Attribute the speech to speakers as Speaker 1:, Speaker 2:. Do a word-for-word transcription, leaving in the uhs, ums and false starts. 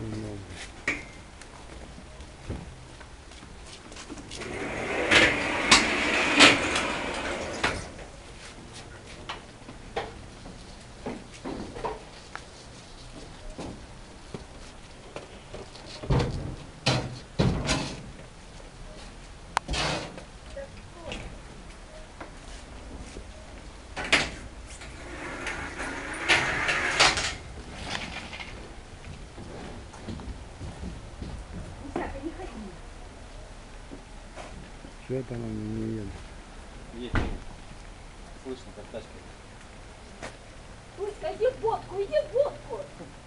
Speaker 1: Немного. Что там они не едут?
Speaker 2: Есть. Слышно, как тачка.
Speaker 3: Пусть, иди в водку, иди в водку!